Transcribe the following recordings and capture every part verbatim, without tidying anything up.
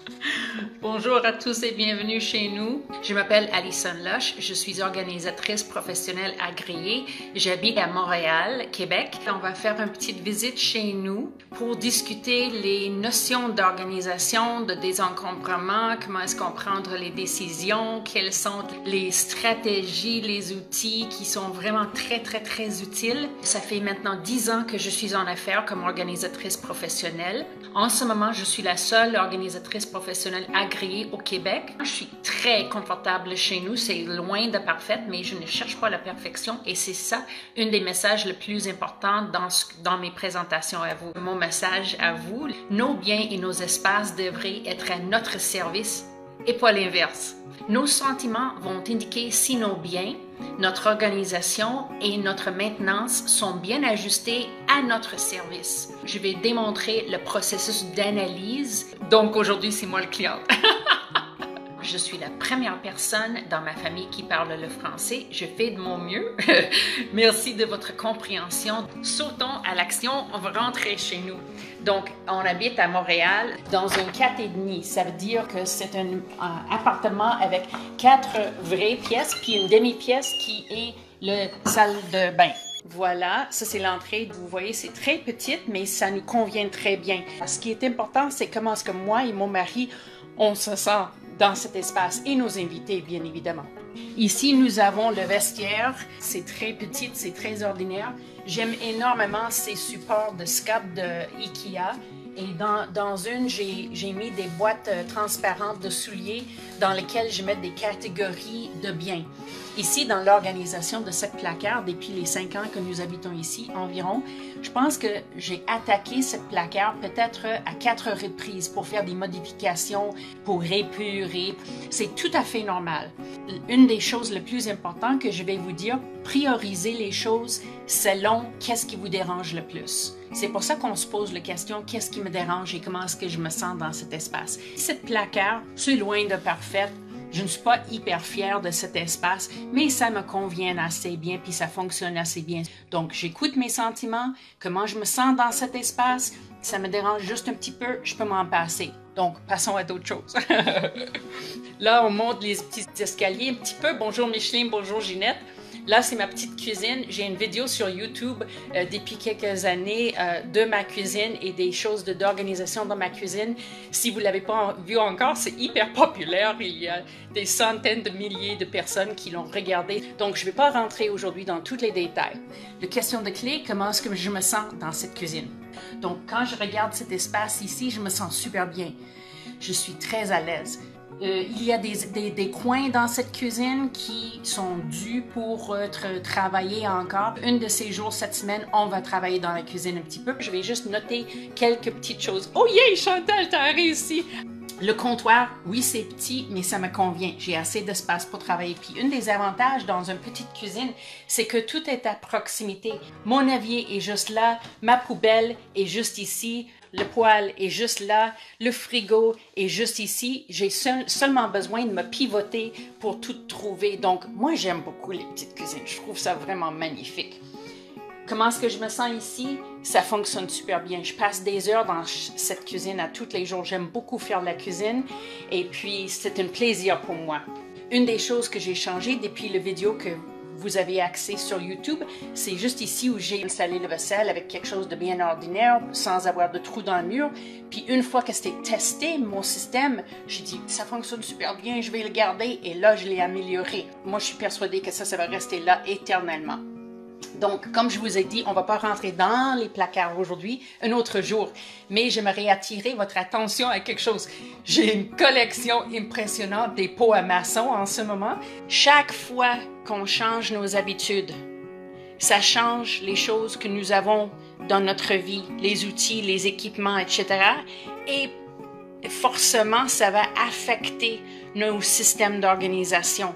Bonjour à tous et bienvenue chez nous. Je m'appelle Alison Loche, je suis organisatrice professionnelle agréée. J'habite à Montréal, Québec. On va faire une petite visite chez nous pour discuter les notions d'organisation, de désencombrement, comment est-ce qu'on prend les décisions, quelles sont les stratégies, les outils qui sont vraiment très, très, très utiles. Ça fait maintenant dix ans que je suis en affaires comme organisatrice professionnelle. En ce moment, je suis la seule organisatrice professionnelle agréée au Québec. Je suis très confortable chez nous, c'est loin de parfaite, mais je ne cherche pas la perfection et c'est ça, un des messages les plus importants dans, ce, dans mes présentations à vous. Mon message à vous, nos biens et nos espaces devraient être à notre service et pas l'inverse. Nos sentiments vont indiquer si nos biens, notre organisation et notre maintenance sont bien ajustés à notre service. Je vais démontrer le processus d'analyse. Donc aujourd'hui, c'est moi le client. Je suis la première personne dans ma famille qui parle le français. Je fais de mon mieux. Merci de votre compréhension. Sautons à l'action. On va rentrer chez nous. Donc, on habite à Montréal dans un quatre et demi. Ça veut dire que c'est un, un appartement avec quatre vraies pièces puis une demi-pièce qui est la salle de bain. Voilà, ça c'est l'entrée. Vous voyez, c'est très petite, mais ça nous convient très bien. Ce qui est important, c'est comment est-ce que moi et mon mari, on se sent dans cet espace et nos invités, bien évidemment. Ici, nous avons le vestiaire. C'est très petit, c'est très ordinaire. J'aime énormément ces supports de scape de Ikea. Et dans, dans une, j'ai mis des boîtes transparentes de souliers dans lesquelles je mets des catégories de biens. Ici, dans l'organisation de cette placard, depuis les cinq ans que nous habitons ici environ, je pense que j'ai attaqué cette placard peut-être à quatre reprises pour faire des modifications, pour épurer. C'est tout à fait normal. Une des choses les plus importantes que je vais vous dire, priorisez les choses selon qu'est-ce qui vous dérange le plus. C'est pour ça qu'on se pose la question, qu'est-ce qui me dérange et comment est-ce que je me sens dans cet espace. Cette placard, c'est loin de parfaite. Je ne suis pas hyper fière de cet espace, mais ça me convient assez bien puis ça fonctionne assez bien. Donc, j'écoute mes sentiments, comment je me sens dans cet espace. Ça me dérange juste un petit peu, je peux m'en passer. Donc, passons à d'autres choses. Là, on monte les petits escaliers un petit peu. Bonjour Micheline, bonjour Ginette. Là, c'est ma petite cuisine. J'ai une vidéo sur YouTube euh, depuis quelques années euh, de ma cuisine et des choses d'organisation dans ma cuisine. Si vous ne l'avez pas vu encore, c'est hyper populaire. Il y a des centaines de milliers de personnes qui l'ont regardé. Donc, je ne vais pas rentrer aujourd'hui dans tous les détails. La question de clé, comment est-ce que je me sens dans cette cuisine? Donc, quand je regarde cet espace ici, je me sens super bien. Je suis très à l'aise. Euh, il y a des, des, des coins dans cette cuisine qui sont dus pour être travaillés encore. Une de ces jours, cette semaine, on va travailler dans la cuisine un petit peu. Je vais juste noter quelques petites choses. Oh yeah, Chantal, t'as réussi! Le comptoir, oui, c'est petit, mais ça me convient. J'ai assez d'espace pour travailler. Puis, un des avantages dans une petite cuisine, c'est que tout est à proximité. Mon évier est juste là, ma poubelle est juste ici, le poêle est juste là, le frigo est juste ici. J'ai seul, seulement besoin de me pivoter pour tout trouver. Donc, moi, j'aime beaucoup les petites cuisines. Je trouve ça vraiment magnifique. Comment est-ce que je me sens ici? Ça fonctionne super bien. Je passe des heures dans cette cuisine à tous les jours. J'aime beaucoup faire la cuisine et puis c'est un plaisir pour moi. Une des choses que j'ai changé depuis la vidéo que vous avez accès sur YouTube, c'est juste ici où j'ai installé le vaisselle avec quelque chose de bien ordinaire, sans avoir de trous dans le mur. Puis une fois que c'était testé, mon système, j'ai dit, ça fonctionne super bien, je vais le garder. Et là, je l'ai amélioré. Moi, je suis persuadée que ça, ça va rester là éternellement. Donc, comme je vous ai dit, on ne va pas rentrer dans les placards aujourd'hui, un autre jour. Mais j'aimerais attirer votre attention à quelque chose. J'ai une collection impressionnante des pots à maçon en ce moment. Chaque fois qu'on change nos habitudes, ça change les choses que nous avons dans notre vie, les outils, les équipements, et cetera. Et forcément, ça va affecter nos systèmes d'organisation.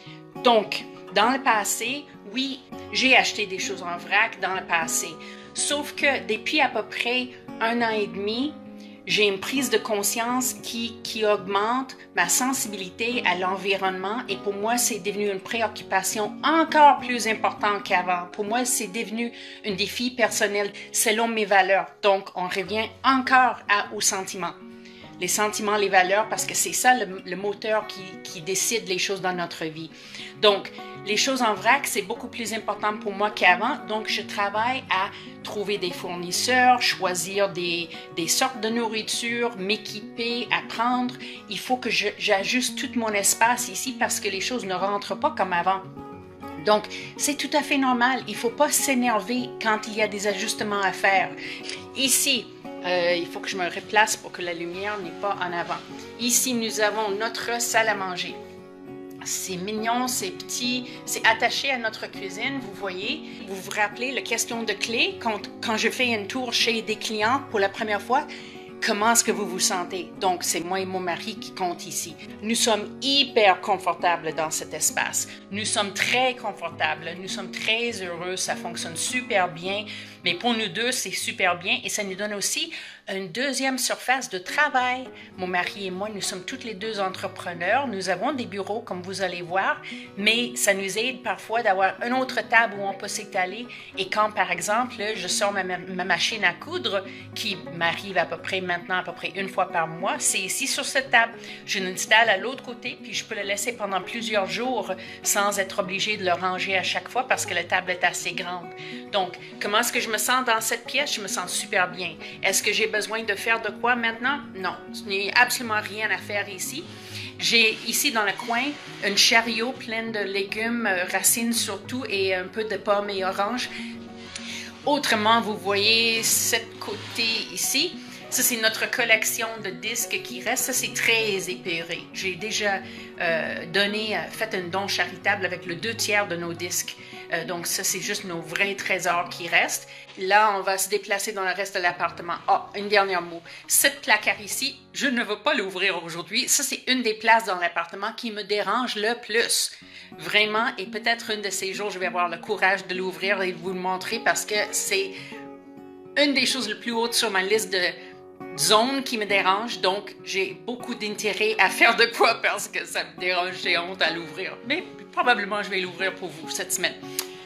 Donc, dans le passé, oui, j'ai acheté des choses en vrac dans le passé. Sauf que depuis à peu près un an et demi, j'ai une prise de conscience qui, qui augmente ma sensibilité à l'environnement et pour moi, c'est devenu une préoccupation encore plus importante qu'avant. Pour moi, c'est devenu un défi personnel selon mes valeurs. Donc, on revient encore à, aux sentiments. les sentiments, les valeurs, parce que c'est ça le, le moteur qui, qui décide les choses dans notre vie. Donc, les choses en vrac, c'est beaucoup plus important pour moi qu'avant. Donc, je travaille à trouver des fournisseurs, choisir des, des sortes de nourriture, m'équiper, apprendre. Il faut que j'ajuste tout mon espace ici parce que les choses ne rentrent pas comme avant. Donc, c'est tout à fait normal. Il ne faut pas s'énerver quand il y a des ajustements à faire. Ici, euh, il faut que je me replace pour que la lumière n'est pas en avant. Ici, nous avons notre salle à manger. C'est mignon, c'est petit, c'est attaché à notre cuisine, vous voyez. Vous vous rappelez la question de clé quand, quand je fais une tour chez des clients pour la première fois? Comment est-ce que vous vous sentez? Donc, c'est moi et mon mari qui comptent ici. Nous sommes hyper confortables dans cet espace. Nous sommes très confortables, nous sommes très heureux, ça fonctionne super bien. Mais pour nous deux, c'est super bien et ça nous donne aussi une deuxième surface de travail. Mon mari et moi, nous sommes toutes les deux entrepreneurs. Nous avons des bureaux, comme vous allez voir, mais ça nous aide parfois d'avoir une autre table où on peut s'étaler. Et quand, par exemple, je sors ma, ma machine à coudre, qui m'arrive à peu près maintenant, à peu près une fois par mois, c'est ici sur cette table. Je l'installe à l'autre côté, puis je peux le laisser pendant plusieurs jours sans être obligée de le ranger à chaque fois parce que la table est assez grande. Donc, comment est-ce que je me sens dans cette pièce? Je me sens super bien. Est-ce que j'ai besoin de faire de quoi maintenant? Non, il n'y a absolument rien à faire ici. J'ai ici dans le coin un chariot plein de légumes, racines surtout, et un peu de pommes et oranges. Autrement, vous voyez ce côté ici. Ça, c'est notre collection de disques qui reste. Ça, c'est très épuré. J'ai déjà euh, donné, fait un don charitable avec le deux tiers de nos disques. Euh, donc, ça, c'est juste nos vrais trésors qui restent. Là, on va se déplacer dans le reste de l'appartement. Ah, oh, une dernière mot. Cette placard ici, je ne veux pas l'ouvrir aujourd'hui. Ça, c'est une des places dans l'appartement qui me dérange le plus. Vraiment, et peut-être une de ces jours, je vais avoir le courage de l'ouvrir et de vous le montrer parce que c'est une des choses les plus hautes sur ma liste de zone qui me dérange, donc j'ai beaucoup d'intérêt à faire de quoi parce que ça me dérange, j'ai honte à l'ouvrir. Mais probablement je vais l'ouvrir pour vous cette semaine.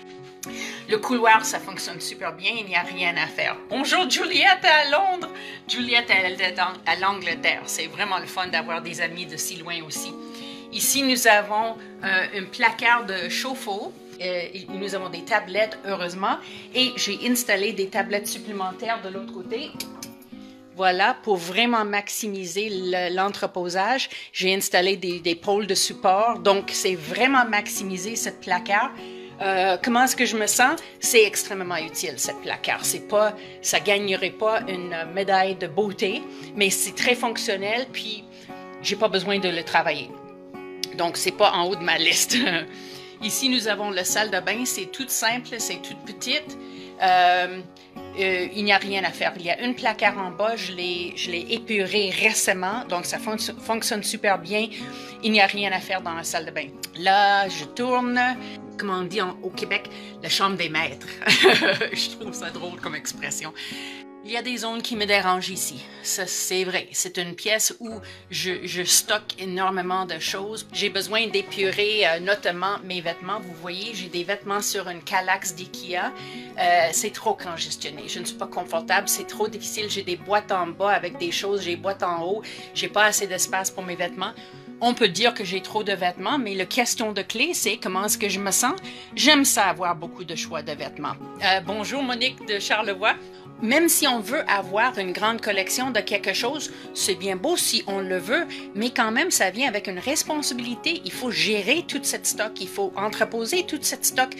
Le couloir, ça fonctionne super bien, il n'y a rien à faire. Bonjour Juliette à Londres! Juliette, elle est à l'Angleterre. C'est vraiment le fun d'avoir des amis de si loin aussi. Ici, nous avons euh, un placard de chauffe-eau. Euh, nous avons des tablettes, heureusement, et j'ai installé des tablettes supplémentaires de l'autre côté. Voilà, pour vraiment maximiser l'entreposage, j'ai installé des, des pôles de support. Donc, c'est vraiment maximiser cette placard. Euh, comment est-ce que je me sens? C'est extrêmement utile, cette placard. C'est pas, ça gagnerait pas une médaille de beauté, mais c'est très fonctionnel, puis j'ai pas besoin de le travailler. Donc, c'est pas en haut de ma liste. Ici, nous avons la salle de bain. C'est toute simple, c'est toute petite. Euh, Euh, il n'y a rien à faire. Il y a une placard en bas, je l'ai, je l'ai épuré récemment, donc ça fon fonctionne super bien. Il n'y a rien à faire dans la salle de bain. Là, je tourne, comment on dit en, au Québec, la chambre des maîtres. Je trouve ça drôle comme expression. Il y a des zones qui me dérangent ici. Ça, c'est vrai. C'est une pièce où je, je stocke énormément de choses. J'ai besoin d'épurer euh, notamment mes vêtements. Vous voyez, j'ai des vêtements sur une Kallax d'IKEA. Euh, c'est trop congestionné. Je ne suis pas confortable. C'est trop difficile. J'ai des boîtes en bas avec des choses. J'ai des boîtes en haut. J'ai pas assez d'espace pour mes vêtements. On peut dire que j'ai trop de vêtements, mais la question de clé, c'est comment est-ce que je me sens? J'aime ça avoir beaucoup de choix de vêtements. Euh, bonjour Monique de Charlevoix. Même si on veut avoir une grande collection de quelque chose, c'est bien beau si on le veut, mais quand même, ça vient avec une responsabilité. Il faut gérer toute cette stock, il faut entreposer toute cette stock.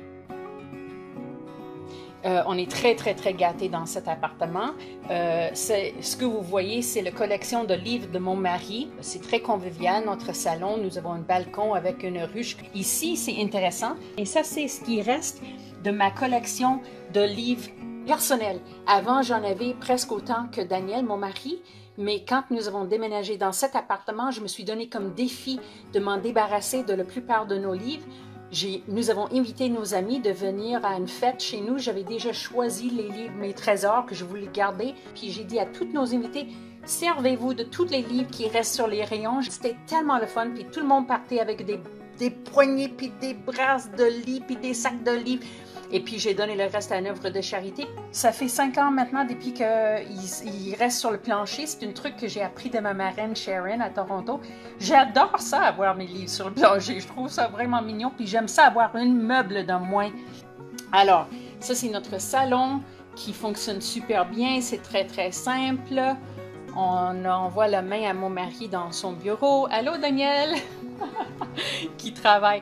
Euh, on est très, très, très gâtés dans cet appartement. Euh, ce que vous voyez, c'est la collection de livres de mon mari. C'est très convivial, notre salon. Nous avons un balcon avec une ruche. Ici, c'est intéressant. Et ça, c'est ce qui reste de ma collection de livres personnels. Avant, j'en avais presque autant que Daniel, mon mari. Mais quand nous avons déménagé dans cet appartement, je me suis donné comme défi de m'en débarrasser de la plupart de nos livres. Nous avons invité nos amis de venir à une fête chez nous. J'avais déjà choisi les livres, mes trésors que je voulais garder. Puis j'ai dit à tous nos invités, servez-vous de tous les livres qui restent sur les rayons. C'était tellement le fun. Puis tout le monde partait avec des, des poignées, puis des brasses de livres, puis des sacs de livres. Et puis, j'ai donné le reste à une œuvre de charité. Ça fait cinq ans maintenant depuis qu'il il reste sur le plancher. C'est un truc que j'ai appris de ma marraine Sharon à Toronto. J'adore ça, avoir mes livres sur le plancher. Je trouve ça vraiment mignon. Puis j'aime ça avoir un meuble de moins. Alors, ça, c'est notre salon qui fonctionne super bien. C'est très, très simple. On envoie la main à mon mari dans son bureau. Allô, Daniel? qui travaille.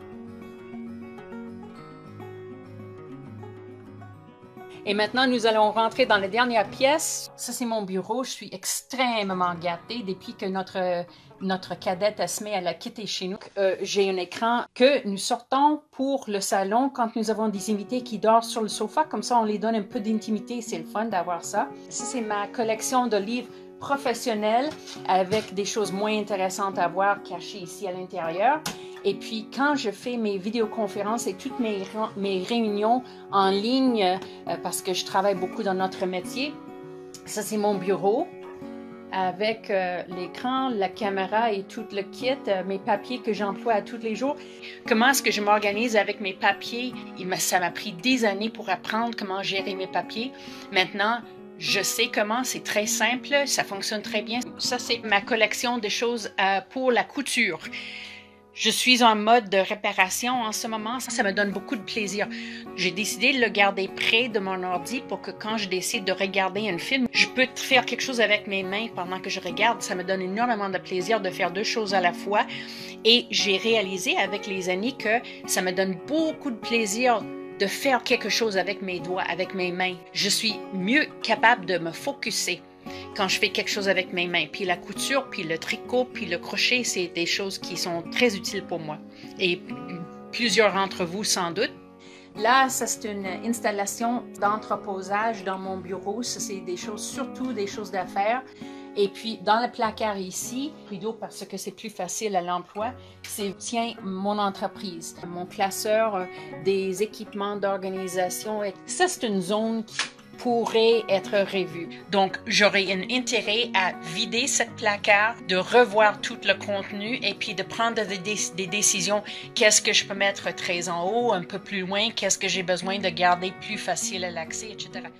Et maintenant, nous allons rentrer dans la dernière pièce. Ça, c'est mon bureau. Je suis extrêmement gâtée depuis que notre, notre cadette Esme, elle a quitté chez nous. Euh, j'ai un écran que nous sortons pour le salon quand nous avons des invités qui dorment sur le sofa. Comme ça, on les donne un peu d'intimité. C'est le fun d'avoir ça. Ça, c'est ma collection de livres professionnels avec des choses moins intéressantes à voir cachées ici à l'intérieur. Et puis, quand je fais mes vidéoconférences et toutes mes, mes réunions en ligne, euh, parce que je travaille beaucoup dans notre métier, ça, c'est mon bureau avec euh, l'écran, la caméra et tout le kit, euh, mes papiers que j'emploie à tous les jours. Comment est-ce que je m'organise avec mes papiers? Il m'a, ça m'a pris des années pour apprendre comment gérer mes papiers. Maintenant, je sais comment, c'est très simple, ça fonctionne très bien. Ça, c'est ma collection de choses euh, pour la couture. Je suis en mode de réparation en ce moment. Ça, ça me donne beaucoup de plaisir. J'ai décidé de le garder près de mon ordi pour que quand je décide de regarder un film, je peux faire quelque chose avec mes mains pendant que je regarde. Ça me donne énormément de plaisir de faire deux choses à la fois. Et j'ai réalisé avec les années que ça me donne beaucoup de plaisir de faire quelque chose avec mes doigts, avec mes mains. Je suis mieux capable de me focusser quand je fais quelque chose avec mes mains. Puis la couture, puis le tricot, puis le crochet, c'est des choses qui sont très utiles pour moi. Et plusieurs d'entre vous, sans doute. Là, ça, c'est une installation d'entreposage dans mon bureau. Ça, c'est des choses, surtout des choses d'affaires. Et puis, dans le placard ici, rideau parce que c'est plus facile à l'emploi, c'est tiens mon entreprise, mon classeur des équipements d'organisation. Ça, c'est une zone qui pourrait être revue. Donc, j'aurais un intérêt à vider cette placard, de revoir tout le contenu et puis de prendre des, des décisions. Qu'est-ce que je peux mettre très en haut, un peu plus loin? Qu'est-ce que j'ai besoin de garder plus facile à l'accès, et cetera.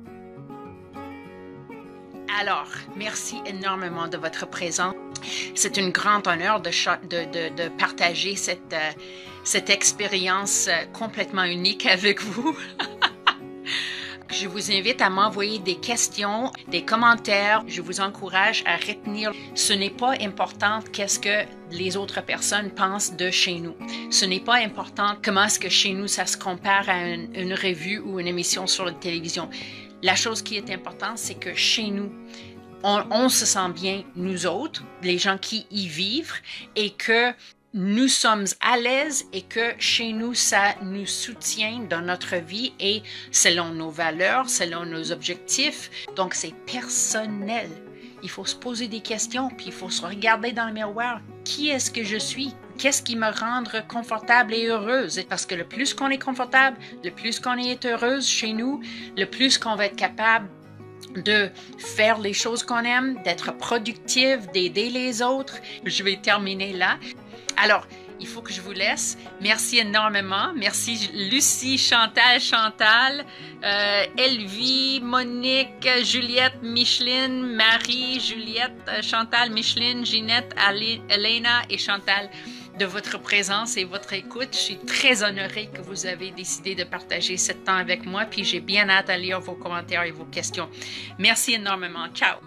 Alors, merci énormément de votre présence. C'est un grand honneur de, de, de, de partager cette, euh, cette expérience complètement unique avec vous. Je vous invite à m'envoyer des questions, des commentaires. Je vous encourage à retenir. Ce n'est pas important qu'est-ce que les autres personnes pensent de chez nous. Ce n'est pas important comment est-ce que chez nous ça se compare à une, une revue ou une émission sur la télévision. La chose qui est importante, c'est que chez nous, on, on se sent bien, nous autres, les gens qui y vivent, et que nous sommes à l'aise et que chez nous, ça nous soutient dans notre vie et selon nos valeurs, selon nos objectifs. Donc, c'est personnel. Il faut se poser des questions, puis il faut se regarder dans le miroir. Qui est-ce que je suis? Qu'est-ce qui me rend confortable et heureuse? Parce que le plus qu'on est confortable, le plus qu'on est heureuse chez nous, le plus qu'on va être capable de faire les choses qu'on aime, d'être productive, d'aider les autres. Je vais terminer là. Alors, il faut que je vous laisse. Merci énormément. Merci Lucie, Chantal, Chantal, euh, Elvie, Monique, Juliette, Micheline, Marie, Juliette, Chantal, Micheline, Ginette, Elena et Chantal de votre présence et votre écoute. Je suis très honorée que vous avez décidé de partager ce temps avec moi, puis j'ai bien hâte à lire vos commentaires et vos questions. Merci énormément. Ciao!